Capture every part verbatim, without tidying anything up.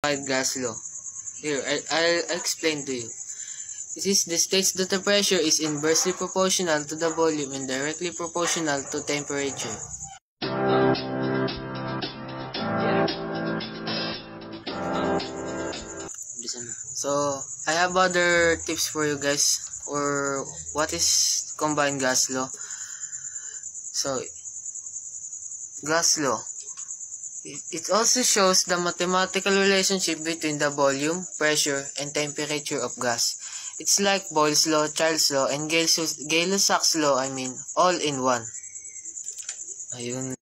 Combined gas law. Here, I, I'll explain to you. It is the states that the pressure is inversely proportional to the volume and directly proportional to temperature. So, I have other tips for you guys, or what is combined gas law. So, gas law. It also shows the mathematical relationship between the volume, pressure, and temperature of gas. It's like Boyle's law, Charles' law, and Gay-Lussac's law, I mean, all in one. Ayun.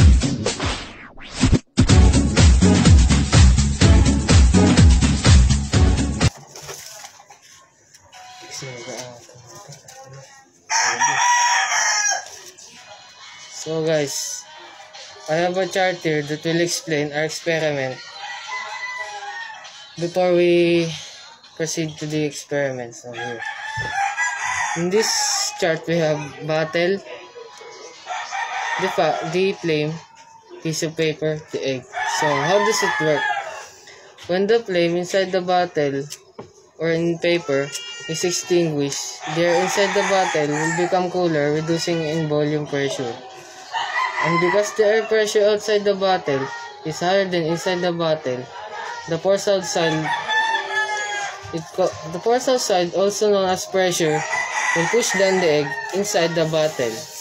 So guys, I have a chart here that will explain our experiment before we proceed to the experiment. So here, in this chart we have bottle, the, fa the flame, piece of paper, the egg. So how does it work? When the flame inside the bottle or in paper is extinguished, the air inside the bottle will become cooler, reducing in volume pressure. And because the air pressure outside the bottle is higher than inside the bottle, the force outside, it the force outside, also known as pressure, will push down the egg inside the bottle.